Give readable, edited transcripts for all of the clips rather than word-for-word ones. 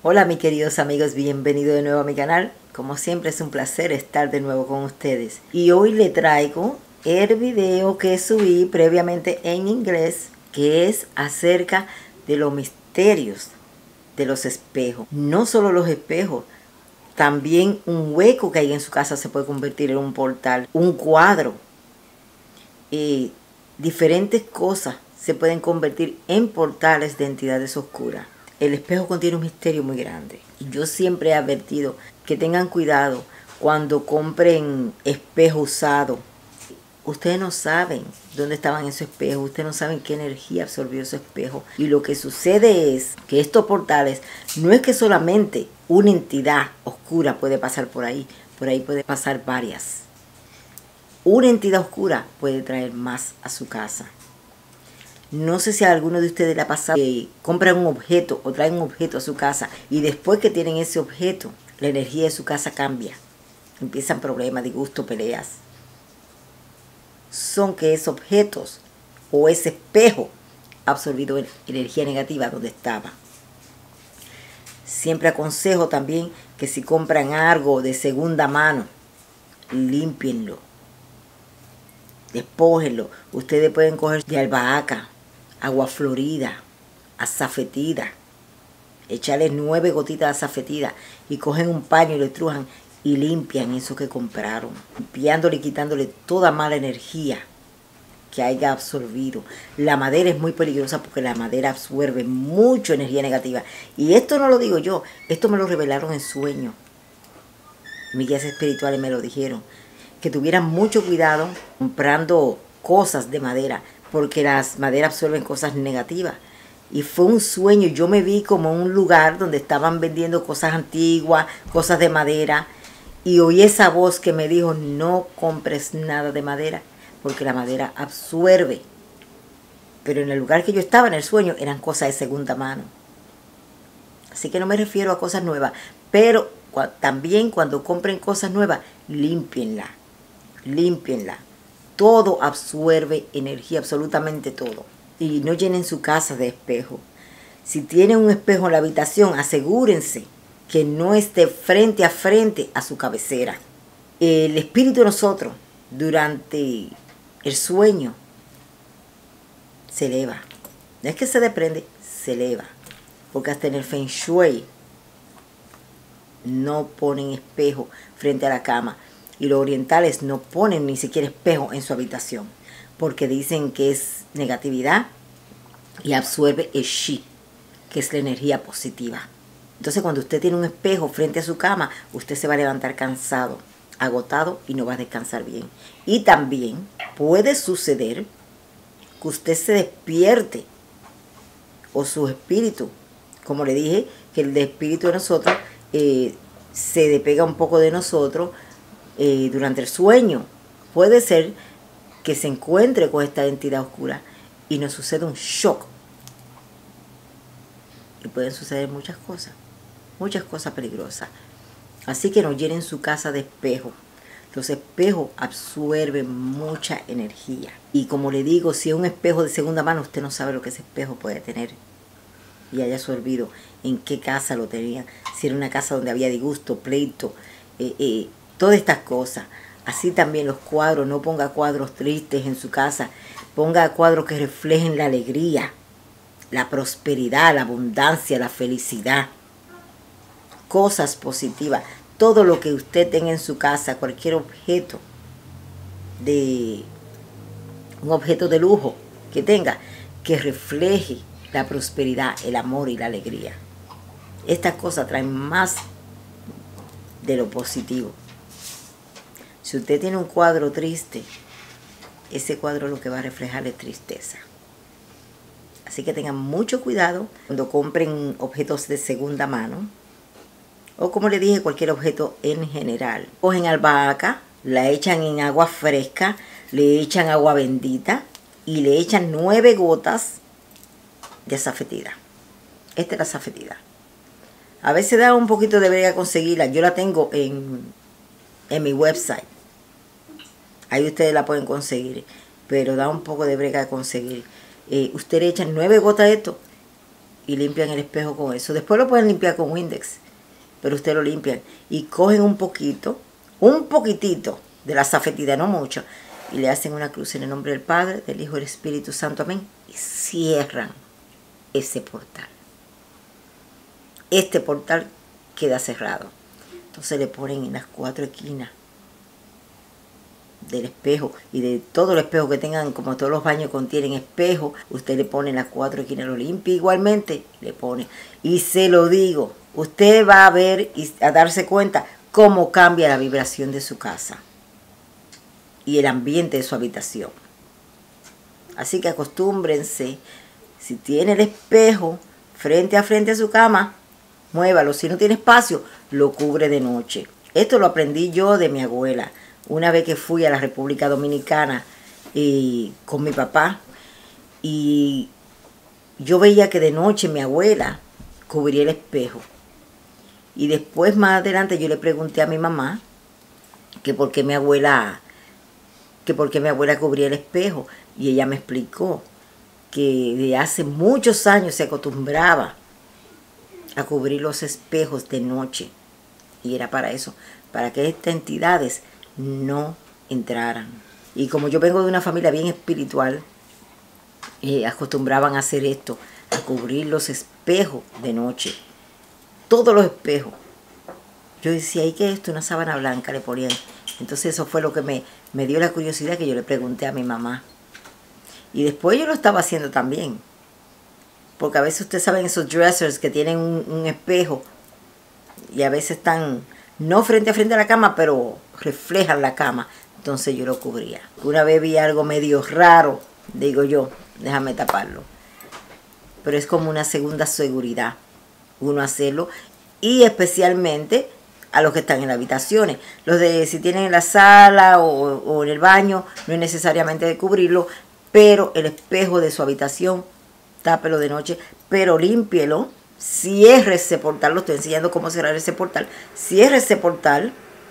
Hola mis queridos amigos, bienvenidos de nuevo a mi canal. Como siempre es un placer estar de nuevo con ustedes. Y hoy le traigo el video que subí previamente en inglés, que es acerca de los misterios de los espejos. No solo los espejos, también un hueco que hay en su casa se puede convertir en un portal, un cuadro. Diferentes cosas se pueden convertir en portales de entidades oscuras. El espejo contiene un misterio muy grande. Yo siempre he advertido que tengan cuidado cuando compren espejo usado. Ustedes no saben dónde estaban esos espejos, ustedes no saben qué energía absorbió ese espejo. Y lo que sucede es que estos portales no es que solamente una entidad oscura puede pasar por ahí puede pasar varias. Una entidad oscura puede traer más a su casa. No sé si a alguno de ustedes le ha pasado que compran un objeto o traen un objeto a su casa y después que tienen ese objeto, la energía de su casa cambia. Empiezan problemas, disgustos, peleas. Son que esos objetos o ese espejo ha absorbido energía negativa donde estaba. Siempre aconsejo también que si compran algo de segunda mano, límpienlo, despójenlo. Ustedes pueden coger de albahaca, agua florida, azafetida, echarle 9 gotitas de azafetida y cogen un paño y lo estrujan y limpian eso que compraron, limpiándole y quitándole toda mala energía que haya absorbido. La madera es muy peligrosa porque la madera absorbe mucha energía negativa. Y esto no lo digo yo, esto me lo revelaron en sueño. Mis guías espirituales me lo dijeron. Que tuvieran mucho cuidado comprando cosas de madera, porque las maderas absorben cosas negativas. Y fue un sueño, yo me vi como en un lugar donde estaban vendiendo cosas antiguas, cosas de madera, y oí esa voz que me dijo, no compres nada de madera, porque la madera absorbe. Pero en el lugar que yo estaba, en el sueño, eran cosas de segunda mano. Así que no me refiero a cosas nuevas, pero también cuando compren cosas nuevas, límpienla. Límpienla. Todo absorbe energía, absolutamente todo. Y no llenen su casa de espejos. Si tienen un espejo en la habitación, asegúrense que no esté frente a su cabecera. El espíritu de nosotros, durante el sueño, se eleva. No es que se desprende, se eleva. Porque hasta en el Feng Shui no ponen espejo frente a la cama. Y los orientales no ponen ni siquiera espejo en su habitación, porque dicen que es negatividad y absorbe el chi, que es la energía positiva. Entonces cuando usted tiene un espejo frente a su cama, usted se va a levantar cansado, agotado y no va a descansar bien. Y también puede suceder que usted se despierte o su espíritu, como le dije, que el espíritu de nosotros se despega un poco de nosotros durante el sueño. Puede ser que se encuentre con esta entidad oscura y nos suceda un shock. Y pueden suceder muchas cosas peligrosas. Así que no llenen su casa de espejos. Los espejos absorben mucha energía. Y como le digo, si es un espejo de segunda mano, usted no sabe lo que ese espejo puede tener. Y haya absorbido en qué casa lo tenía. Si era una casa donde había disgusto, pleito, todas estas cosas. Así también los cuadros, no ponga cuadros tristes en su casa, ponga cuadros que reflejen la alegría, la prosperidad, la abundancia, la felicidad, cosas positivas. Todo lo que usted tenga en su casa, cualquier objeto un objeto de lujo que tenga, que refleje la prosperidad, el amor y la alegría. Estas cosas traen más de lo positivo. Si usted tiene un cuadro triste, ese cuadro lo que va a reflejar es tristeza. Así que tengan mucho cuidado cuando compren objetos de segunda mano. O como le dije, cualquier objeto en general. Cogen albahaca, la echan en agua fresca, le echan agua bendita y le echan 9 gotas de azafetida. Esta es la azafetida. A veces da un poquito de brega conseguirla. Yo la tengo en mi website. Ahí ustedes la pueden conseguir, pero da un poco de brega de conseguir. Usted le echa 9 gotas de esto y limpian el espejo con eso. Después lo pueden limpiar con Windex, pero ustedes lo limpian y cogen un poquitito de la safetida, no mucho, y le hacen una cruz en el nombre del Padre, del Hijo y del Espíritu Santo, amén, y cierran ese portal. Este portal queda cerrado. Entonces le ponen en las 4 esquinas del espejo, y de todo el espejo que tengan, como todos los baños contienen espejo, usted le pone en las 4 esquinas, lo limpia igualmente, le pone. Y se lo digo, usted va a ver y a darse cuenta cómo cambia la vibración de su casa y el ambiente de su habitación. Así que acostúmbrense, si tiene el espejo frente a su cama, muévalo. Si no tiene espacio, lo cubre de noche. Esto lo aprendí yo de mi abuela. Una vez que fui a la República Dominicana con mi papá, y yo veía que de noche mi abuela cubría el espejo. Y después, más adelante, yo le pregunté a mi mamá que por qué mi abuela cubría el espejo. Y ella me explicó que de hace muchos años se acostumbraba a cubrir los espejos de noche. Y era para eso, para que estas entidades no entraran. Y como yo vengo de una familia bien espiritual, acostumbraban a hacer esto, a cubrir los espejos de noche. Todos los espejos. Yo decía, ¿y qué es esto? Una sábana blanca le ponían. Entonces eso fue lo que me dio la curiosidad, que yo le pregunté a mi mamá. Y después yo lo estaba haciendo también. Porque a veces ustedes saben esos dressers que tienen un espejo, y a veces están no frente a la cama, pero reflejan la cama. Entonces yo lo cubría. Una vez vi algo medio raro, digo yo, déjame taparlo. Pero es como una segunda seguridad, uno hacerlo, y especialmente a los que están en las habitaciones. Los de si tienen en la sala o en el baño, no es necesariamente de cubrirlo, pero el espejo de su habitación, tápelo de noche, pero límpielo. Cierre ese portal, lo estoy enseñando cómo cerrar ese portal. Cierre ese portal.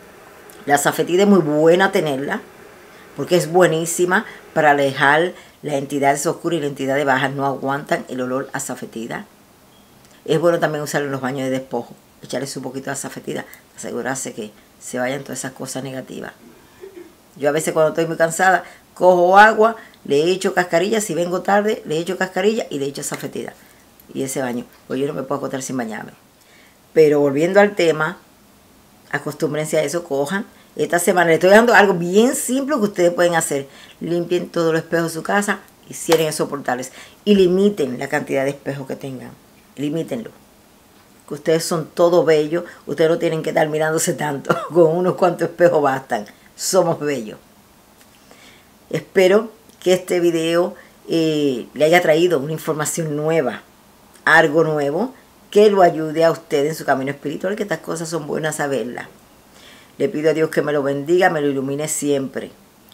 La safetida es muy buena tenerla, porque es buenísima para alejar las entidades oscuras, y las entidades bajas no aguantan el olor a safetida. Es bueno también usarlo en los baños de despojo, echarles un poquito de safetida, asegurarse que se vayan todas esas cosas negativas. Yo a veces cuando estoy muy cansada, cojo agua, le echo cascarilla, si vengo tarde, le echo cascarilla y le echo safetida. Y ese baño, pues yo no me puedo acostar sin bañarme. Pero volviendo al tema, acostúmbrense a eso, cojan. Esta semana les estoy dando algo bien simple que ustedes pueden hacer. Limpien todos los espejos de su casa y cierren esos portales. Y limiten la cantidad de espejos que tengan. Limítenlo. Que ustedes son todos bellos. Ustedes no tienen que estar mirándose tanto. Con unos cuantos espejos bastan. Somos bellos. Espero que este video le haya traído una información nueva, algo nuevo, que lo ayude a usted en su camino espiritual, que estas cosas son buenas saberlas. Le pido a Dios que me lo bendiga, me lo ilumine siempre.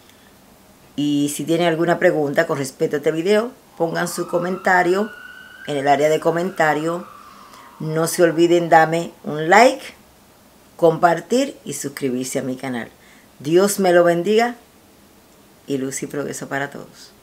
Y si tienen alguna pregunta con respecto a este video, pongan su comentario en el área de comentarios. No se olviden darme un like, compartir y suscribirse a mi canal. Dios me lo bendiga y luz y progreso para todos.